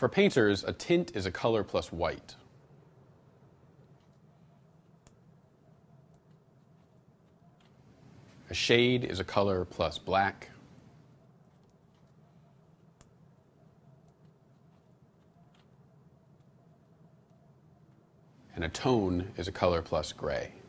For painters, a tint is a color plus white. A shade is a color plus black. And a tone is a color plus gray.